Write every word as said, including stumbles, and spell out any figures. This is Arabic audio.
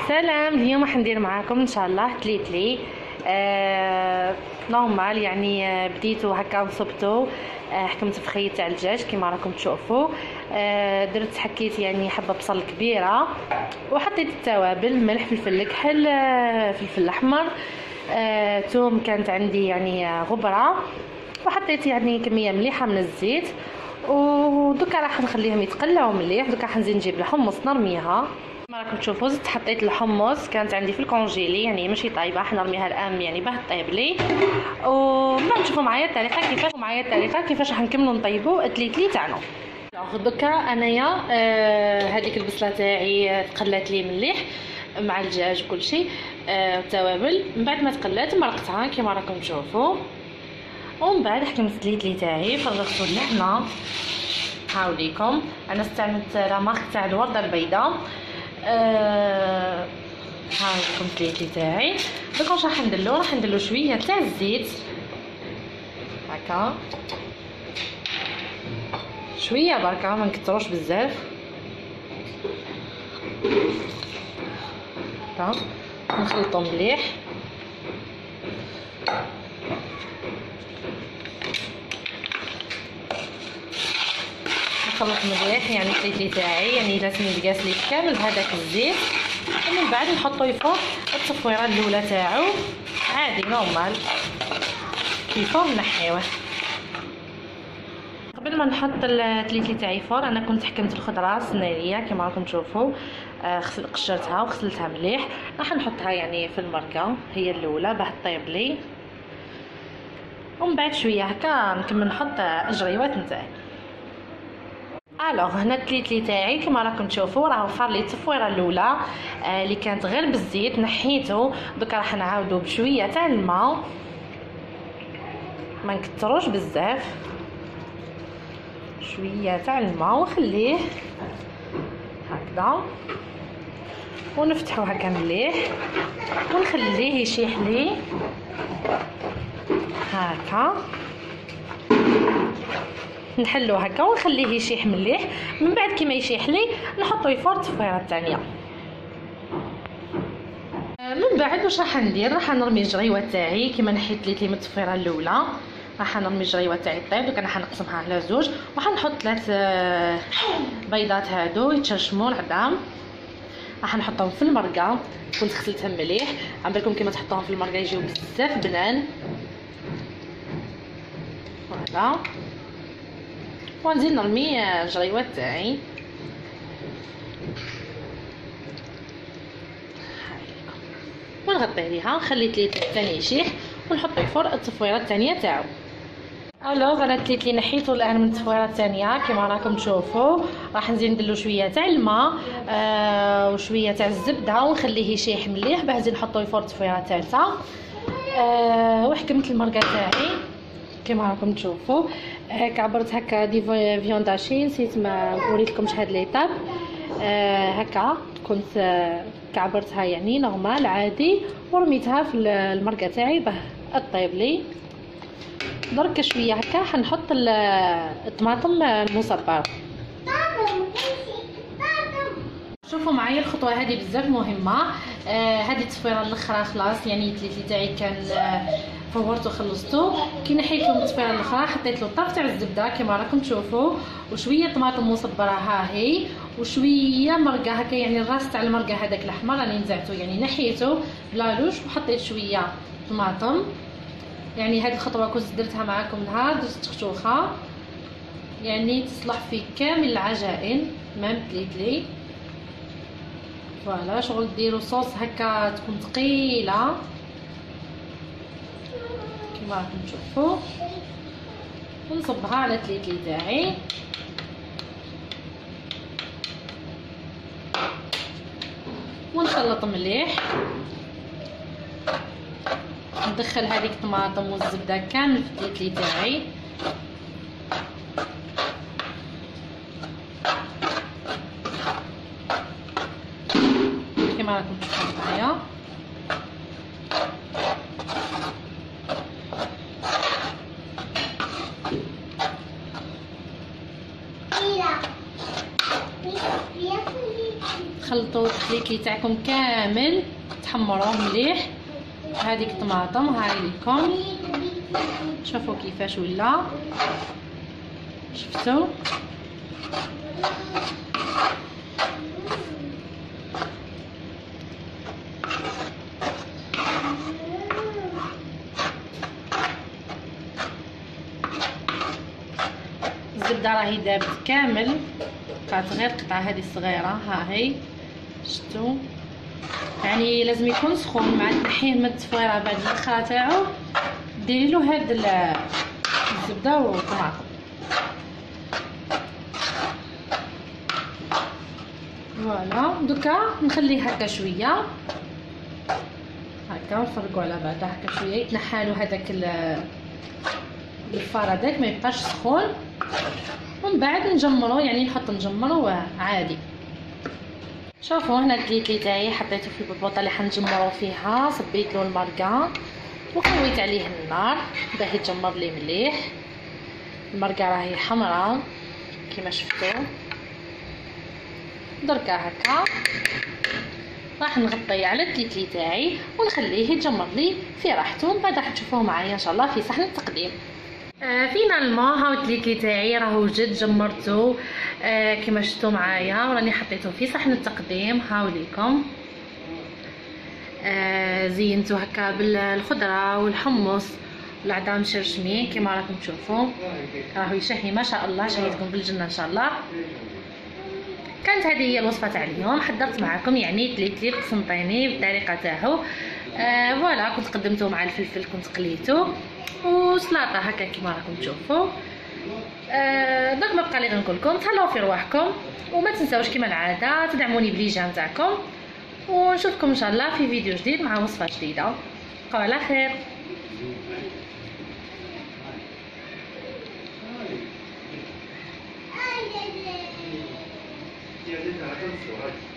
سلام. اليوم راح ندير معاكم ان شاء الله تليتلي آه نورمال، يعني آه بديتو هكا وصبتو. آه حكمت في خيط تاع الدجاج كيما راكم تشوفوا. آه درت حكيت يعني حبه بصل كبيره، وحطيت التوابل ملح فلفل الكحل آه فلفل احمر آه توم كانت عندي يعني آه غبره، وحطيت يعني كميه مليحه من الزيت. ودوكا راح نخليهم يتقلعوا مليح. دوكا راح نزيد نجيب الحمص نرميها كما راكم تشوفوا. زدت حطيت الحمص كانت عندي في الكونجيلي، يعني ماشي طايبه، راح نرميها الان يعني باه طيب لي. ومن بعد تشوفوا معايا الطريقه كيفاش معايا الطريقه كيفاش راح نكملوا نطيبوا التليتلي تاعنا. دوكا انايا آه هذيك البصله تاعي تقلات لي مليح مع الدجاج وكل شيء آه التوابل. من بعد ما تقلات مرقتها كما راكم تشوفوا، ومن بعد حكمت التليتلي تاعي فرغت اللحمه. هاوليكم انا استعملت لا مارك تاع الورده البيضاء. أه هاوليكم التليتلي تاعي. دوكا واش راح نديرلو؟ راح نديرلو شويه تاع الزيت هكا، شويه بركه ما نكثروش بزاف. هكا نخلطو مليح. نخلط مليح يعني التليتلي تاعي يعني لازم يتقاس لي كامل بهذاك الزيت. ومن بعد نحطو يفوق التصفيره الاولى تاعو عادي نورمال كيفاه نحيوه. قبل ما نحط التليتلي تاعي فور انا كنت حكمت الخضره السناريه كما راكم تشوفوا. آه قشرتها وغسلتها مليح. راح نحطها يعني في المرقه هي الاولى باه طيب لي، ومن بعد شويه هكا نكمل نحط اجريوات نتاعي. الوغ هنا التليتلي تاعي كما راكم تشوفوا راه وفر لي التصفيره الاولى آه اللي كانت غير بالزيت نحيته. دوكا راح نعاودو بشويه تاع الماء ما نكثروش بزاف، شويه تاع الماء ونخليه هكذا ونفتحو هكا مليح ونخليه يشيح لي هكا. نحلو هكا ونخليه يشيح مليح. من بعد كيما يشيح لي نحطو يفور التصفيره الثانيه. من بعد واش راح ندير؟ راح نرمي الجريوه تاعي كيما نحيت لي من التصفيره الاولى. راح نرمي الجريوه تاعي طيب. دوك انا راح نقسمها على زوج وراح نحط ثلاث بيضات هادو يتشرشموا العظام. راح نحطهم في المرقه كنت غسلتهم مليح. عم بالكم كيما تحطوهم في المرقه يجيو بزاف بنان. فوالا ونزيد نرمي الجريوات تاعي ونغطي عليها نخلي التليتلي الثاني يشيح ونحط الفور التصفيره الثانيه تاعو. الوغ انا التليتلي نحيتو الان من التصفيره الثانيه كما راكم تشوفوا. راح نزيد نديرلو شويه تاع الماء آه وشويه تاع الزبده ونخليه يشيح مليح باه نزيد نحطو الفور التصفيره الثالثه. آه وحكمت المرقه تاعي كما راكم تشوفوا. آه كعبرت هكا دي فيون داشي، نسيت ما وريتلكمش هاد ليطاب. آه هكا كنت آه كعبرتها يعني نورمال عادي ورميتها في المرقه تاعي باه طيب لي. درك شويه هكا حنحط الطماطم المصبر. شوفوا معايا الخطوه هذه بزاف مهمه. آه هذه التصفيره الاخرى خلاص يعني التليتلي تاعي كان آه فورته خلصته. كي نحيت له التصفيره الاخرى حطيت له طرف تاع الزبده كما راكم تشوفوا وشويه طماطم مصبره ها هي وشويه مرقه هكا يعني الراس تاع المرقه هذاك الاحمر راني نزعته يعني نحيته بلالوش وحطيت شويه طماطم. يعني هذه الخطوه كنت درتها معكم نهار درت تختوخه يعني تصلح في كامل العجائن مام تليتلي. فوالا شغل ديروا صوص هكا تكون ثقيله كما راكم تشوفوا. ونصبها على التليتلي تاعي ونخلط مليح. ندخل هذيك الطماطم والزبده كامل في التليتلي تاعي كما راكم تشوفوا معايا. تخلطوا التخليكي تاعكم كامل، تحمروه مليح. هذيك الطماطم هاي ليكم، شوفوا كيفاش ولا، شفتوا؟ الزبده راهي دابت كامل، بقات غير القطعه هذه الصغيره. ها هي شفتوا، يعني لازم يكون سخون مع تنحيه من التفويره بعد الاخره تاعو. ديري له هاد الزبده والطماطم. فوالا دوكا نخليه هكا شويه، هكا نفرقوا على بعضها هكا شويه، يتنحالو هذاك الفار هذاك ما يبقاش سخون. ومن بعد نجمرو، يعني نحط نجمرو عادي. شوفوا هنا الكليتلي تاعي حطيته في البطبوطه اللي حنجمرو فيها، صبيت له المرقه وقويت عليه النار باه يتجمر لي مليح. المرقه راهي حمراء كما شفتوا. دركا هكا راح نغطي على الكليتلي تاعي ونخليه يتجمر لي في راحته. من بعد راح تشوفوه معايا ان شاء الله في صحن التقديم. آه فينالمون هاو الكليتلي تاعي راهو جد جمرته آه كما شفتوا معايا، وراني حطيته في صحن التقديم. هاو ليكم آه زينته هكا بالخضره والحمص والعظام مشرشمين كما راكم تشوفوا. راهو يشهي ما شاء الله، شهيتكم بالجنه ان شاء الله. كانت هذه هي الوصفه تاع اليوم، حضرت معكم يعني كليتلي بقسنطيني بالطريقه تاعو. آه فوالا كنت قدمته مع الفلفل، كنت قليته وسلطه هكا كما راكم تشوفوا. آه دونك ما بقى لي غنقول لكم تهلاو في رواحكم، وما تنساوش كما العاده تدعموني بليجان تاعكم، ونشوفكم ان شاء الله في فيديو جديد مع وصفه جديده. بقاو على خير.